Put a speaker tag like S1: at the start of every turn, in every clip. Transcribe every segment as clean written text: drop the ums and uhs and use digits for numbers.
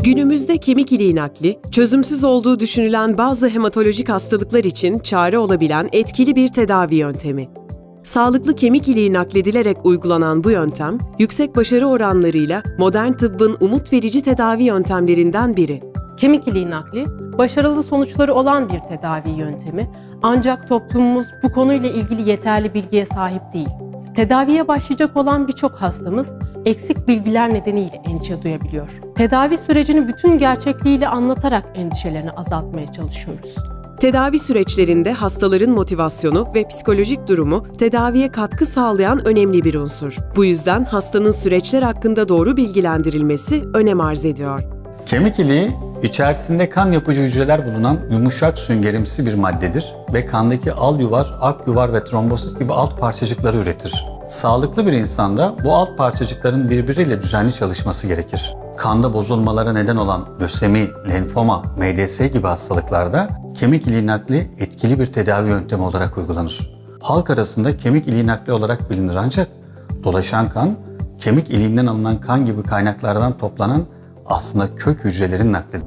S1: Günümüzde kemik iliği nakli, çözümsüz olduğu düşünülen bazı hematolojik hastalıklar için çare olabilen etkili bir tedavi yöntemi. Sağlıklı kemik iliği nakledilerek uygulanan bu yöntem, yüksek başarı oranlarıyla modern tıbbın umut verici tedavi yöntemlerinden biri.
S2: Kemik iliği nakli, başarılı sonuçları olan bir tedavi yöntemi, ancak toplumumuz bu konuyla ilgili yeterli bilgiye sahip değil. Tedaviye başlayacak olan birçok hastamız eksik bilgiler nedeniyle endişe duyabiliyor. Tedavi sürecini bütün gerçekliğiyle anlatarak endişelerini azaltmaya çalışıyoruz.
S1: Tedavi süreçlerinde hastaların motivasyonu ve psikolojik durumu tedaviye katkı sağlayan önemli bir unsur. Bu yüzden hastanın süreçler hakkında doğru bilgilendirilmesi önem arz ediyor.
S3: Kemik iliği, içerisinde kan yapıcı hücreler bulunan yumuşak süngerimsi bir maddedir ve kandaki al yuvar, ak yuvar ve trombosit gibi alt parçacıkları üretir. Sağlıklı bir insanda bu alt parçacıkların birbiriyle düzenli çalışması gerekir. Kanda bozulmalara neden olan lösemi, lenfoma, MDS gibi hastalıklarda kemik iliği nakli etkili bir tedavi yöntemi olarak uygulanır. Halk arasında kemik iliği nakli olarak bilinir ancak dolaşan kan, kemik iliğinden alınan kan gibi kaynaklardan toplanan aslında kök hücrelerin naklidir.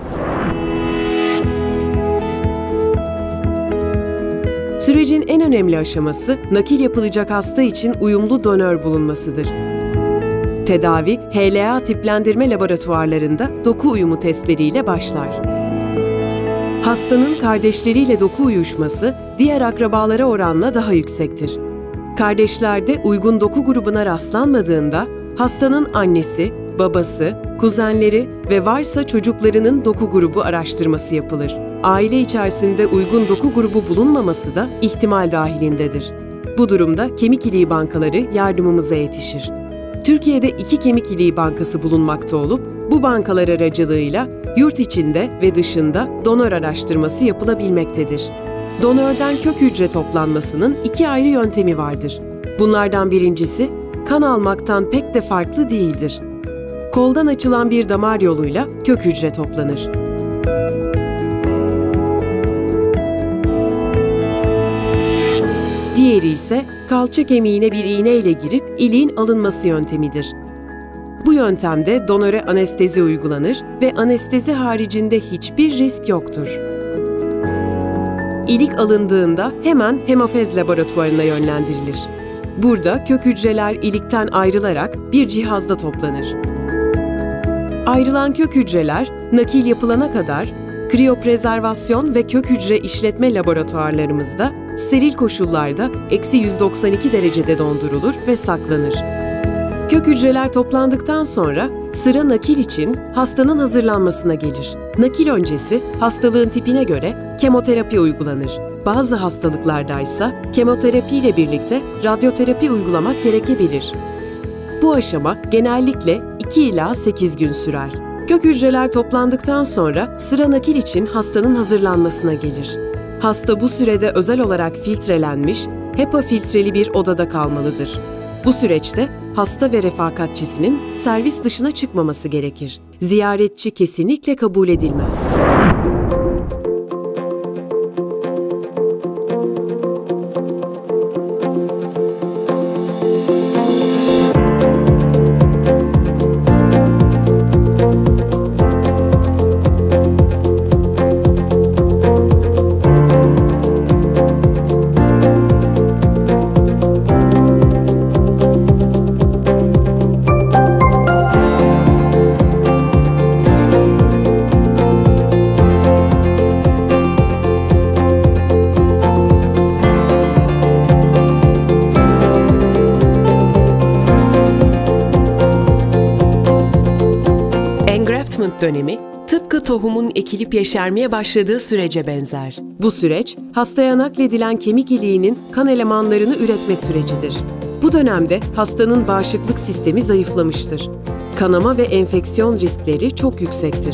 S1: Sürecin en önemli aşaması, nakil yapılacak hasta için uyumlu donör bulunmasıdır. Tedavi, HLA tiplendirme laboratuvarlarında doku uyumu testleriyle başlar. Hastanın kardeşleriyle doku uyuşması, diğer akrabalara oranla daha yüksektir. Kardeşlerde uygun doku grubuna rastlanmadığında, hastanın annesi, babası, kuzenleri ve varsa çocuklarının doku grubu araştırması yapılır. Aile içerisinde uygun doku grubu bulunmaması da ihtimal dahilindedir. Bu durumda kemik iliği bankaları yardımımıza yetişir. Türkiye'de 2 kemik iliği bankası bulunmakta olup, bu bankalar aracılığıyla yurt içinde ve dışında donör araştırması yapılabilmektedir. Donörden kök hücre toplanmasının 2 ayrı yöntemi vardır. Bunlardan birincisi, kan almaktan pek de farklı değildir. Koldan açılan bir damar yoluyla kök hücre toplanır. Diğeri ise kalça kemiğine bir iğne ile girip iliğin alınması yöntemidir. Bu yöntemde donöre anestezi uygulanır ve anestezi haricinde hiçbir risk yoktur. İlik alındığında hemen hemofez laboratuvarına yönlendirilir. Burada kök hücreler ilikten ayrılarak bir cihazda toplanır. Ayrılan kök hücreler nakil yapılana kadar kriyoprezervasyon ve kök hücre işletme laboratuvarlarımızda steril koşullarda -192 derecede dondurulur ve saklanır. Kök hücreler toplandıktan sonra sıra nakil için hastanın hazırlanmasına gelir. Nakil öncesi hastalığın tipine göre kemoterapi uygulanır. Bazı hastalıklarda ise kemoterapi ile birlikte radyoterapi uygulamak gerekebilir. Bu aşama genellikle 2 ila 8 gün sürer. Kök hücreler toplandıktan sonra sıra nakil için hastanın hazırlanmasına gelir. Hasta bu sürede özel olarak filtrelenmiş, HEPA filtreli bir odada kalmalıdır. Bu süreçte hasta ve refakatçisinin servis dışına çıkmaması gerekir. Ziyaretçi kesinlikle kabul edilmez. Engraftment dönemi, tıpkı tohumun ekilip yeşermeye başladığı sürece benzer. Bu süreç, hastaya nakledilen kemik iliğinin kan elemanlarını üretme sürecidir. Bu dönemde hastanın bağışıklık sistemi zayıflamıştır. Kanama ve enfeksiyon riskleri çok yüksektir.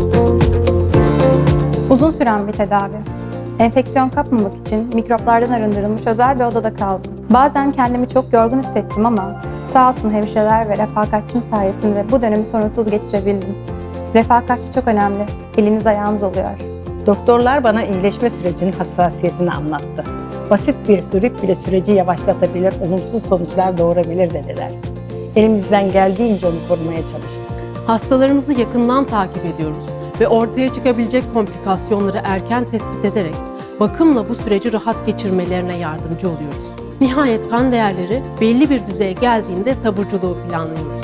S4: Uzun süren bir tedavi. Enfeksiyon kapmamak için mikroplardan arındırılmış özel bir odada kaldım. Bazen kendimi çok yorgun hissettim ama sağ olsun hemşireler ve refakatçim sayesinde bu dönemi sorunsuz geçirebildim. Refakatçi çok önemli, eliniz ayağınız oluyor.
S5: Doktorlar bana iyileşme sürecinin hassasiyetini anlattı. Basit bir grip bile süreci yavaşlatabilir, olumsuz sonuçlar doğurabilir dediler. Elimizden geldiğince onu korumaya çalıştık.
S2: Hastalarımızı yakından takip ediyoruz ve ortaya çıkabilecek komplikasyonları erken tespit ederek bakımla bu süreci rahat geçirmelerine yardımcı oluyoruz. Nihayet kan değerleri belli bir düzeye geldiğinde taburculuğu planlıyoruz.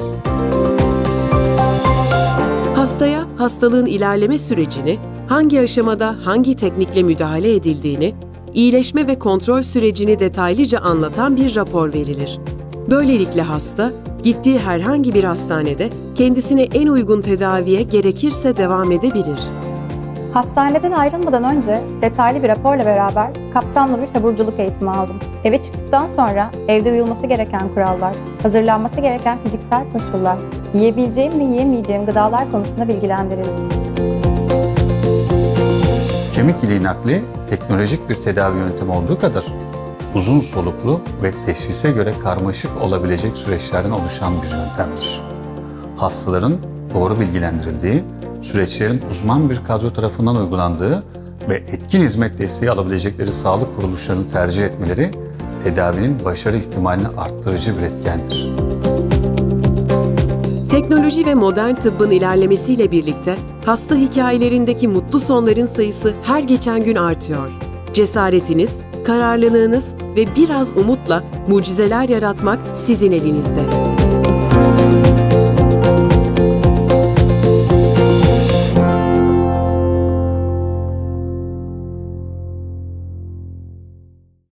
S1: Hastaya hastalığın ilerleme sürecini, hangi aşamada hangi teknikle müdahale edildiğini, iyileşme ve kontrol sürecini detaylıca anlatan bir rapor verilir. Böylelikle hasta, gittiği herhangi bir hastanede kendisine en uygun tedaviye gerekirse devam edebilir.
S4: Hastaneden ayrılmadan önce detaylı bir raporla beraber kapsamlı bir taburculuk eğitimi aldım. Eve çıktıktan sonra evde uyulması gereken kurallar, hazırlanması gereken fiziksel koşullar, yiyebileceğim ve yiyemeyeceğim gıdalar konusunda bilgilendirildim.
S3: Kemik iliği nakli teknolojik bir tedavi yöntemi olduğu kadar uzun soluklu ve teşhise göre karmaşık olabilecek süreçlerden oluşan bir yöntemdir. Hastaların doğru bilgilendirildiği, süreçlerin uzman bir kadro tarafından uygulandığı ve etkin hizmet desteği alabilecekleri sağlık kuruluşlarını tercih etmeleri tedavinin başarı ihtimalini arttırıcı bir etkendir.
S1: Teknoloji ve modern tıbbın ilerlemesiyle birlikte hasta hikayelerindeki mutlu sonların sayısı her geçen gün artıyor. Cesaretiniz, kararlılığınız ve biraz umutla mucizeler yaratmak sizin elinizde.